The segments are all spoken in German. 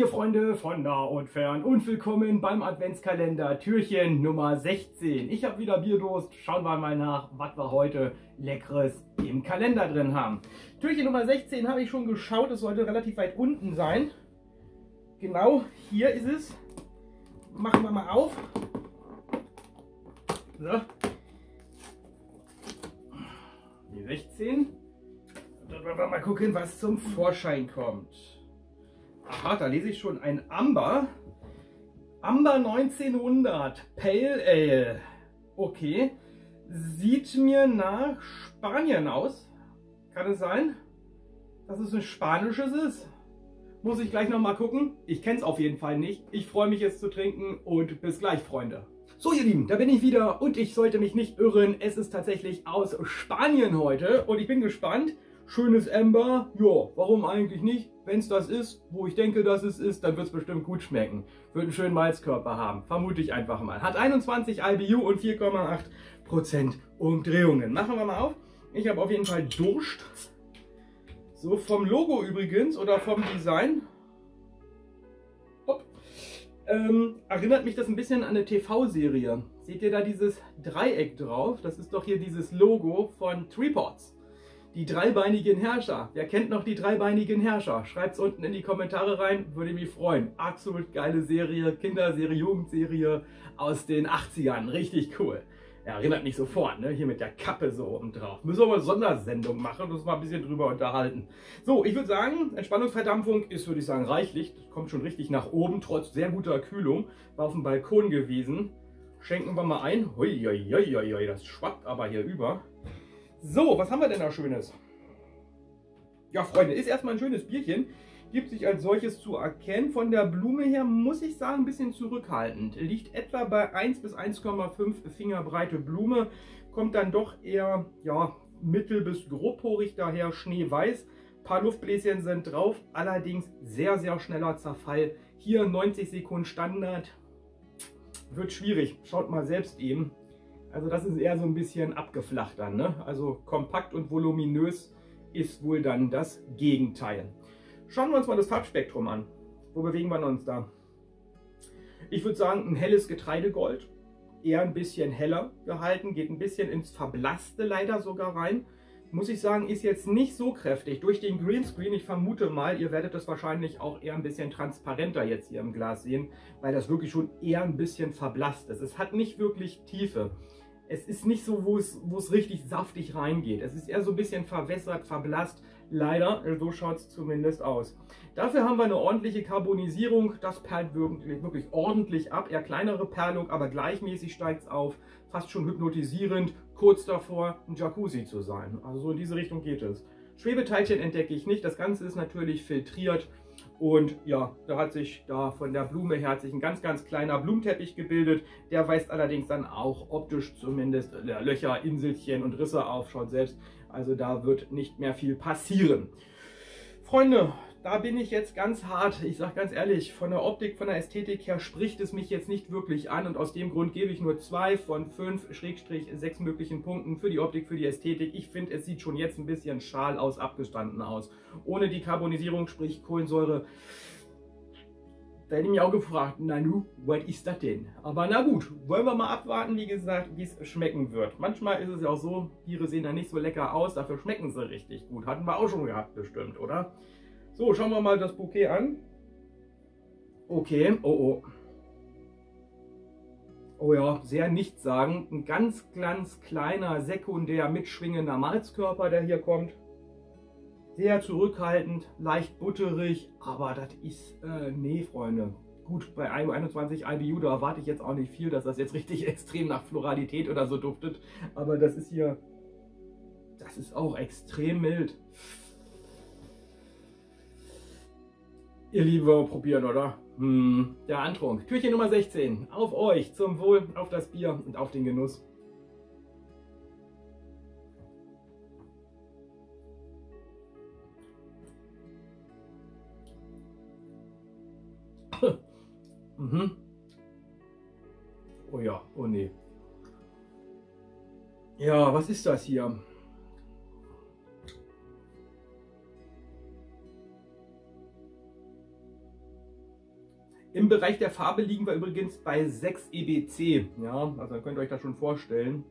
ihr Freunde von nah und fern und willkommen beim Adventskalender Türchen Nummer 16. Ich habe wieder Bierdurst, schauen wir mal nach, was wir heute Leckeres im Kalender drin haben. Türchen Nummer 16 habe ich schon geschaut, es sollte relativ weit unten sein. Genau, hier ist es. Machen wir mal auf. So. Die 16. Dann wollen wir mal gucken, was zum Vorschein kommt. Aha, da lese ich schon ein Amber. Amber 1900 Pale Ale. Okay. Sieht mir nach Spanien aus. Kann es sein, dass es ein spanisches ist? Muss ich gleich nochmal gucken. Ich kenne es auf jeden Fall nicht. Ich freue mich, es zu trinken und bis gleich, Freunde. So, ihr Lieben, da bin ich wieder und ich sollte mich nicht irren. Es ist tatsächlich aus Spanien heute und ich bin gespannt. Schönes Amber, ja, warum eigentlich nicht? Wenn es das ist, wo ich denke, dass es ist, dann wird es bestimmt gut schmecken. Wird einen schönen Malzkörper haben, vermute ich einfach mal. Hat 21 IBU und 4,8% Umdrehungen. Machen wir mal auf. Ich habe auf jeden Fall Durst. So, vom Logo übrigens oder vom Design. Hopp. Erinnert mich das ein bisschen an eine TV-Serie. Seht ihr da dieses Dreieck drauf? Das ist doch hier dieses Logo von Treepots. Die dreibeinigen Herrscher. Wer kennt noch die dreibeinigen Herrscher? Schreibt es unten in die Kommentare rein, würde mich freuen. Absolut geile Serie, Kinderserie, Jugendserie aus den 80ern. Richtig cool. Ja, erinnert mich sofort, ne? Hier mit der Kappe so oben drauf. Müssen wir mal eine Sondersendung machen und uns mal ein bisschen drüber unterhalten. So, ich würde sagen, Entspannungsverdampfung ist, würde ich sagen, reichlich. Das kommt schon richtig nach oben, trotz sehr guter Kühlung. War auf dem Balkon gewesen. Schenken wir mal ein. Hui, das schwappt aber hier über. So, was haben wir denn da Schönes? Ja, Freunde, ist erstmal ein schönes Bierchen. Gibt sich als solches zu erkennen. Von der Blume her muss ich sagen, ein bisschen zurückhaltend. Liegt etwa bei 1 bis 1,5 Finger breite Blume. Kommt dann doch eher ja, mittel- bis grobporig daher, schneeweiß. Ein paar Luftbläschen sind drauf, allerdings sehr, sehr schneller Zerfall. Hier 90 Sekunden Standard. Wird schwierig. Schaut mal selbst eben. Also das ist eher so ein bisschen abgeflacht dann, ne? Also kompakt und voluminös ist wohl dann das Gegenteil. Schauen wir uns mal das Farbspektrum an. Wo bewegen wir uns da? Ich würde sagen, ein helles Getreidegold. Eher ein bisschen heller gehalten, geht ein bisschen ins Verblasste leider sogar rein. Muss ich sagen, ist jetzt nicht so kräftig. Durch den Greenscreen, ich vermute mal, ihr werdet das wahrscheinlich auch eher ein bisschen transparenter jetzt hier im Glas sehen, weil das wirklich schon eher ein bisschen verblasst ist. Es hat nicht wirklich Tiefe. Es ist nicht so, wo es richtig saftig reingeht. Es ist eher so ein bisschen verwässert, verblasst. Leider, so schaut es zumindest aus. Dafür haben wir eine ordentliche Carbonisierung. Das perlt wirklich ordentlich ab. Eher kleinere Perlung, aber gleichmäßig steigt es auf. Fast schon hypnotisierend. Kurz davor, ein Jacuzzi zu sein. Also so in diese Richtung geht es. Schwebeteilchen entdecke ich nicht. Das Ganze ist natürlich filtriert. Und ja, da hat sich von der Blume her ein ganz, ganz kleiner Blumenteppich gebildet. Der weist allerdings dann auch optisch zumindest Löcher, Inselchen und Risse auf. Schaut selbst, also da wird nicht mehr viel passieren. Freunde, da bin ich jetzt ganz hart. Ich sage ganz ehrlich, von der Optik, von der Ästhetik her spricht es mich jetzt nicht wirklich an. Und aus dem Grund gebe ich nur 2 von 5/6 möglichen Punkten für die Optik, für die Ästhetik. Ich finde, es sieht schon jetzt ein bisschen schal aus, abgestanden aus. Ohne die Carbonisierung, sprich Kohlensäure. Da hätte ich mich auch gefragt, na nu, was ist das denn? Aber na gut, wollen wir mal abwarten, wie gesagt, wie es schmecken wird. Manchmal ist es ja auch so, Biere sehen dann nicht so lecker aus, dafür schmecken sie richtig gut. Hatten wir auch schon gehabt bestimmt, oder? So, schauen wir mal das Bouquet an. Okay, oh. Oh ja, sehr nichtssagend. Ein ganz kleiner, sekundär mitschwingender Malzkörper, der hier kommt. Sehr zurückhaltend, leicht butterig, aber das ist, nee, Freunde. Gut, bei 21 IBU, da erwarte ich jetzt auch nicht viel, dass das jetzt richtig extrem nach Floralität oder so duftet. Aber das ist hier, das ist auch extrem mild. Ihr Lieben, wir probieren, oder? Der Antrunk. Türchen Nummer 16. Auf euch, zum Wohl, auf das Bier und auf den Genuss. Oh ja, oh nee. Ja, was ist das hier? Im Bereich der Farbe liegen wir übrigens bei 6 EBC. Ja, also könnt ihr euch das schon vorstellen.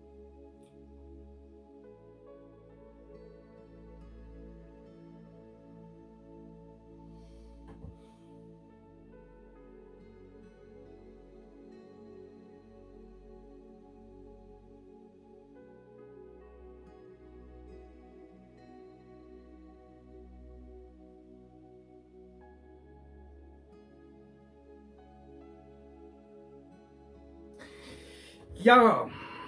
Ja.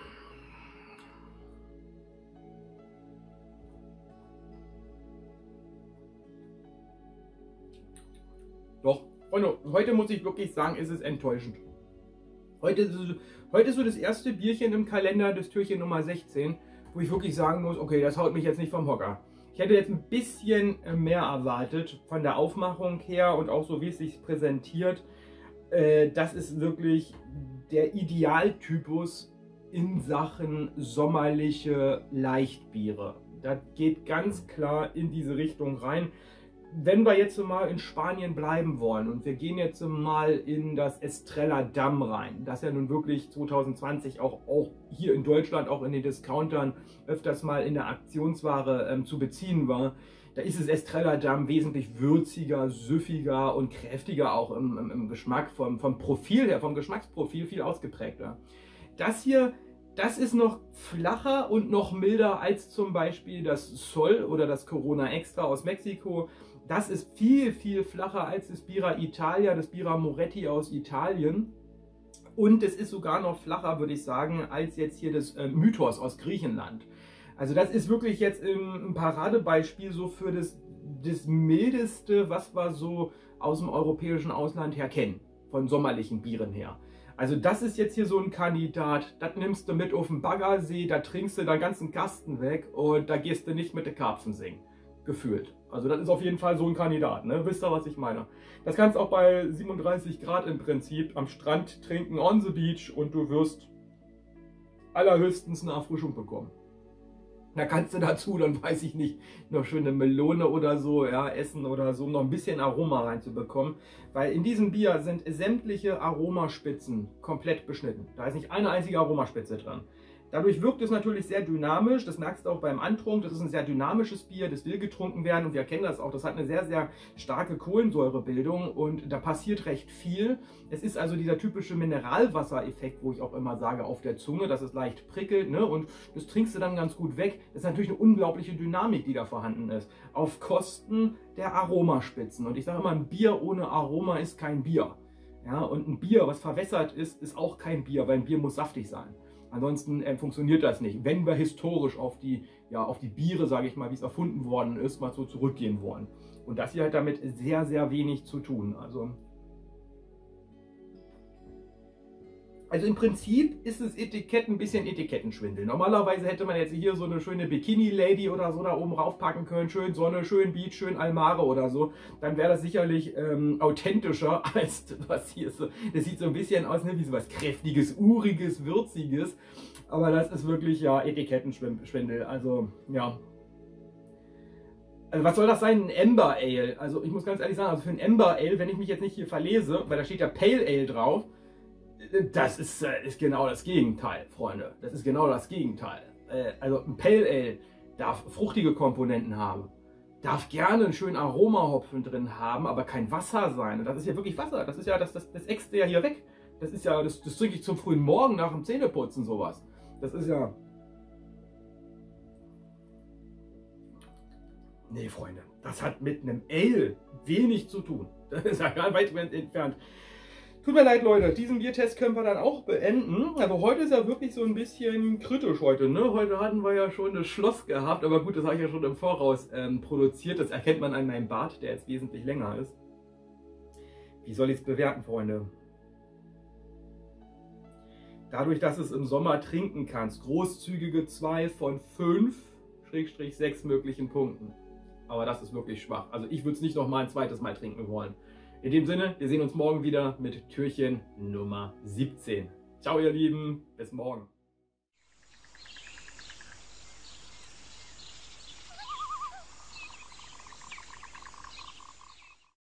Doch, Freunde, heute muss ich wirklich sagen, ist es enttäuschend. Heute ist so das erste Bierchen im Kalender, das Türchen Nummer 16, wo ich wirklich sagen muss, okay, das haut mich jetzt nicht vom Hocker. Ich hätte jetzt ein bisschen mehr erwartet von der Aufmachung her und auch so, wie es sich präsentiert. Das ist wirklich der Idealtypus in Sachen sommerliche Leichtbiere. Das geht ganz klar in diese Richtung rein. Wenn wir jetzt mal in Spanien bleiben wollen und wir gehen jetzt mal in das Estrella Damm rein, das ja nun wirklich 2020 auch hier in Deutschland, auch in den Discountern öfters mal in der Aktionsware zu beziehen war, da ist das Estrella Damm wesentlich würziger, süffiger und kräftiger auch im Geschmack, vom Profil her, vom Geschmacksprofil viel ausgeprägter. Das hier, das ist noch flacher und noch milder als zum Beispiel das Sol oder das Corona Extra aus Mexiko. Das ist viel, viel flacher als das Birra Italia, das Birra Moretti aus Italien. Und es ist sogar noch flacher, würde ich sagen, als jetzt hier das Mythos aus Griechenland. Also das ist wirklich jetzt ein Paradebeispiel so für das Mildeste, was wir so aus dem europäischen Ausland her kennen, von sommerlichen Bieren her. Also das ist jetzt hier so ein Kandidat, das nimmst du mit auf den Baggersee, da trinkst du deinen ganzen Kasten weg und da gehst du nicht mit den Karpfen singen, gefühlt. Also das ist auf jeden Fall so ein Kandidat, ne? Wisst ihr, was ich meine? Das kannst du auch bei 37 Grad im Prinzip am Strand trinken, on the beach, und du wirst allerhöchstens eine Erfrischung bekommen. Da kannst du dazu, dann weiß ich nicht, noch schöne Melone oder so, ja, essen oder so, um noch ein bisschen Aroma reinzubekommen. Weil in diesem Bier sind sämtliche Aromaspitzen komplett beschnitten. Da ist nicht eine einzige Aromaspitze dran. Dadurch wirkt es natürlich sehr dynamisch, das merkst du auch beim Antrunk, das ist ein sehr dynamisches Bier, das will getrunken werden und wir kennen das auch, das hat eine sehr, sehr starke Kohlensäurebildung und da passiert recht viel. Es ist also dieser typische Mineralwassereffekt, wo ich auch immer sage, auf der Zunge, dass es leicht prickelt, ne? Und das trinkst du dann ganz gut weg. Das ist natürlich eine unglaubliche Dynamik, die da vorhanden ist, auf Kosten der Aromaspitzen. Und ich sage immer, ein Bier ohne Aroma ist kein Bier. Ja? Und ein Bier, was verwässert ist, ist auch kein Bier, weil ein Bier muss saftig sein. Ansonsten funktioniert das nicht, wenn wir historisch auf die Biere, sage ich mal, wie es erfunden worden ist, mal so zurückgehen wollen. Und das hier hat damit sehr, sehr wenig zu tun. Also im Prinzip ist das Etikett ein bisschen Etikettenschwindel. Normalerweise hätte man jetzt hier so eine schöne Bikini-Lady oder so da oben raufpacken können, schön Sonne, schön Beach, schön Almare oder so. Dann wäre das sicherlich authentischer als was hier so. Das sieht so ein bisschen aus, ne, wie so was Kräftiges, Uriges, Würziges. Aber das ist wirklich, ja, Etikettenschwindel. Also, ja. Also was soll das sein? Ein Amber Ale. Also ich muss ganz ehrlich sagen, also für ein Amber Ale, wenn ich mich jetzt nicht hier verlese, weil da steht ja Pale Ale drauf, das ist genau das Gegenteil, Freunde. Das ist genau das Gegenteil. Also ein Pale Ale darf fruchtige Komponenten haben. Darf gerne einen schönen Aromahopfen drin haben, aber kein Wasser sein. Und das ist ja wirklich Wasser. Das ist ja, das äxt ja hier weg. Das ist ja, das trinke ich zum frühen Morgen nach dem Zähneputzen, sowas. Das ist ja... Nee, Freunde, das hat mit einem Ale wenig zu tun. Das ist ja ganz weit entfernt. Tut mir leid, Leute, diesen Biertest können wir dann auch beenden. Also heute ist ja wirklich so ein bisschen kritisch heute, ne? Heute hatten wir ja schon das Schloss gehabt, aber gut, das habe ich ja schon im Voraus produziert. Das erkennt man an meinem Bart, der jetzt wesentlich länger ist. Wie soll ich es bewerten, Freunde? Dadurch, dass es im Sommer trinken kannst, großzügige 2 von 5/6 möglichen Punkten. Aber das ist wirklich schwach. Also ich würde es nicht noch mal ein zweites Mal trinken wollen. In dem Sinne, wir sehen uns morgen wieder mit Türchen Nummer 17. Ciao ihr Lieben, bis morgen.